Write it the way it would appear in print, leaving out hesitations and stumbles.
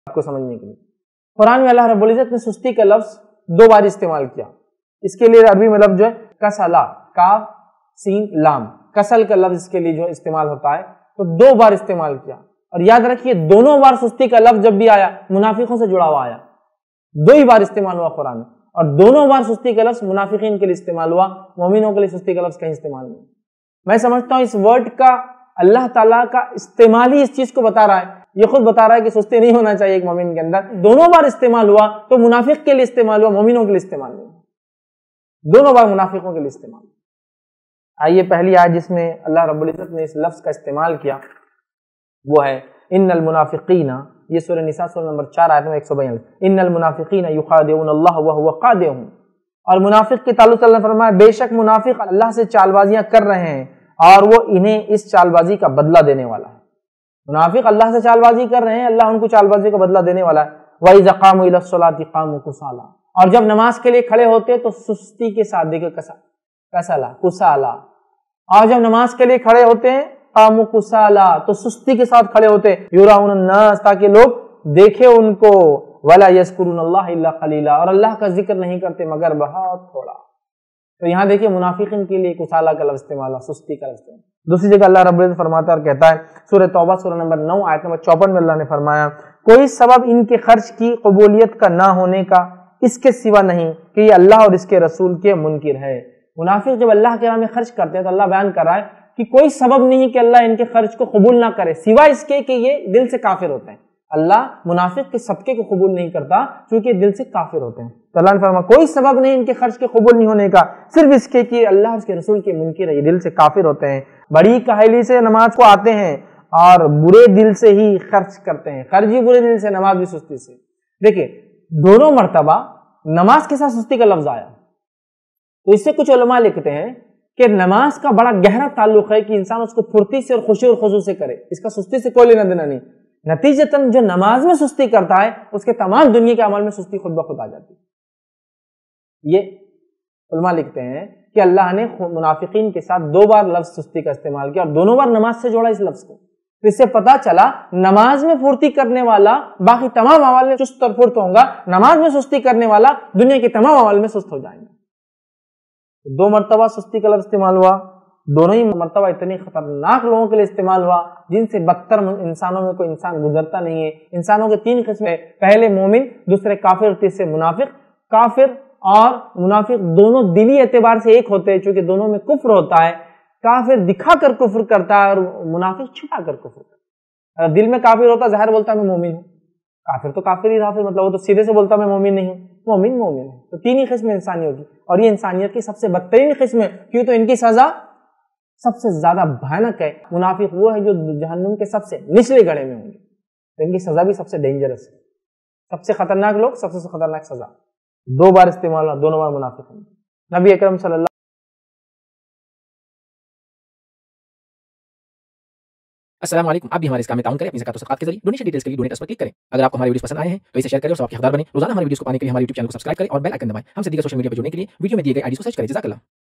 آپ کو سمجھنے کے لیے۔ قرآن میں اللہ رب العزت نے سستی کا لفظ 2 بار استعمال کیا۔ اس کے لیے عربی میں لفظ جو ہے کسلا، کاف سین لام، کسل کا لفظ اس کے لیے جو استعمال ہوتا ہے تو 2 بار استعمال کیا۔ اور یاد رکھیے دونوں بار سستی کا لفظ جب بھی آیا منافقوں سے جڑا ہوا آیا، 2 ہی بار استعمال ہوا قرآن میں، اور دونوں بار سستی کا لفظ منافقین کے لیے استعمال ہوا، مومنوں کے لیے سستی کا لفظ کہیں استعمال نہیں۔ میں سمجھتا ہوں اس ورڈ کا اللہ تعالیٰ کا استعمال ہی اس چیز کو بتا رہا ہے، یہ خود بتا رہا ہے کہ سستی نہیں ہونا چاہیے ایک مومن کے اندر۔ دونوں بار استعمال ہوا تو منافق کے لیے استعمال ہوا، مومنوں کے لیے استعمال نہیں، دونوں بار منافقوں کے لیے استعمال۔ آئیے پہلی آیت جس میں اللہ رب العزت نے اس لفظ کا استعمال کیا وہ ہے ان المنافقین، یہ سورہ نساء سورہ نمبر 4 آیت نمبر 142، ان المنافقین یخادعون اللہ وهو خادعهم، اور منافق کے تعلق سے اللہ نے فرمایا بے شک منافق اللہ سے چال بازیاں کر رہے ہیں اور وہ انہیں اس چال بازی کا بدلہ دینے والا ہے۔ منافق اللہ سے چال بازی کر رہے ہیں، اللہ ان کو چال بازی کا بدلہ دینے والا ہے۔ وَإِذَا قَامُوا إِلَى الصَّلَاةِ قَامُوا كُسَالَىٰ، اور جب نماز کے لیے کھڑے ہوتے تو سستی کے ساتھ، دیکھو کسلا کسالا، اور جب نماز کے لیے کھڑے ہوتے ہیں قاموا کسالا تو سستی کے ساتھ کھڑے ہوتے، یراؤن الناس تاکہ لوگ دیکھے ان کو، ولا یذکرون اللہ الا قلیلا، اور اللہ کا ذکر نہیں کرتے مگر بہت تھوڑا۔ تو یہاں دیکھیے منافقین کے لیے کسالا کا لفظ استعمال ہے، سستی کا لفظ استعمال۔ دوسری جگہ اللہ رب العزت فرماتا ہے اور کہتا ہے سورہ توبہ سورہ نمبر 9 آیت نمبر 54 میں اللہ نے فرمایا کوئی سبب ان کے خرچ کی قبولیت کا نہ ہونے کا اس کے سوا نہیں کہ یہ اللہ اور اس کے رسول کے منکر ہے۔ منافق جب اللہ کے راہ میں خرچ کرتے ہیں تو اللہ بیان کر رہا ہے کہ کوئی سبب نہیں کہ اللہ ان کے خرچ کو قبول نہ کرے سوائے اس کے کہ یہ دل سے کافر ہوتے ہیں۔ اللہ منافق کے صدقے کو قبول نہیں کرتا کیونکہ دل سے کافر ہوتے ہیں۔ تو اللہ نے فرمایا کوئی سبب نہیں ان کے خرچ کے قبول نہیں ہونے کا صرف اس کے کہ اللہ اور اس کے رسول کے منکر ہے، یہ دل سے کافر ہوتے ہیں، بڑی کاہلی سے نماز کو آتے ہیں اور برے دل سے ہی خرچ کرتے ہیں، خرچ بھی برے دل سے، نماز بھی سستی سے۔ دیکھیں دونوں مرتبہ نماز کے ساتھ سستی کا لفظ آیا، تو اس سے کچھ علماء لکھتے ہیں کہ نماز کا بڑا گہرا تعلق ہے کہ انسان اس کو پھرتی سے اور خوشی اور خضوع سے کرے، اس کا سستی سے کوئی لینا دینا نہیں۔ نتیجتاً جو نماز میں سستی کرتا ہے اس کے تمام دنیا کے عمل میں سستی خود بخود آ جاتی ہے۔ یہ علماء لکھتے ہیں کہ اللہ نے منافقین کے ساتھ 2 بار لفظ سستی کا استعمال کیا اور دونوں بار نماز سے جوڑا اس لفظ کو۔ اس سے پتا چلا نماز میں پھرتی کرنے والا باقی تمام عمل میں چست اور پھرت ہوگا، نماز میں سستی کرنے والا دنیا کے تمام عمل میں سست ہو جائیں گے۔ 2 مرتبہ سستی کا لفظ استعمال ہوا، دونوں ہی مرتبہ اتنی خطرناک لوگوں کے لیے استعمال ہوا جن سے بدتر انسانوں میں کوئی انسان گزرتا نہیں ہے۔ انسانوں کے 3 قسمیں، پہلے مومن، دوسرے کافر، تیسرے منافق۔ کافر اور منافق دونوں دلی اعتبار سے ایک ہوتے ہیں چونکہ دونوں میں کفر ہوتا ہے۔ کافر دکھا کر کفر کرتا ہے اور منافق چھپا کر کفر کرتا ہے۔ اگر دل میں کافر ہوتا ظاہر بولتا میں مومن ہوں، کافر تو کافر ہی رہا، پھر مطلب وہ تو سیدھے سے بولتا میں مومن نہیں ہوں، مومن مومن ہے۔ تو 3 ہی قسم انسانی ہوگی اور یہ انسانیت کی سب سے بدترین قسم ہے کیوں تو ان کی سزا سب سے زیادہ بھیانک ہے۔ منافق وہ ہے جو جہنم کے سب سے نچلے گڑھے میں ہوں گے، تو ان کی سزا بھی سب سے ڈینجرس ہے، سب سے خطرناک لوگ، سب سے خطرناک سزا۔ 2 بار استعمال ہوا، دونوں بار منافق ہیں۔ نبی اکرم صلی اللہ السلام علیکم، آپ بھی ہمارے اس کام میں تعاون کریں اپنی زکات و صدقات کے ذریعے۔ ڈونیشن ڈیٹیلز کے لیے ڈونیٹ اس پر کلک کریں۔ اگر آپ کو ہمارے ویڈیوز پسند آئے ہیں تو اسے شیئر کریں اور سب کے حقدار بنیں۔ روزانہ ہمارے ویڈیوز کو پانے کے لیے ہمارے یوٹیوب چینل کو سبسکرائب کریں اور بیل آئکن دبائیں۔ ہم سے دیگر سوشل میڈیا پر جڑنے کے لیے ویڈیو میں دیے گئے آئی ڈی کو سرچ کریں۔ جزاک اللہ۔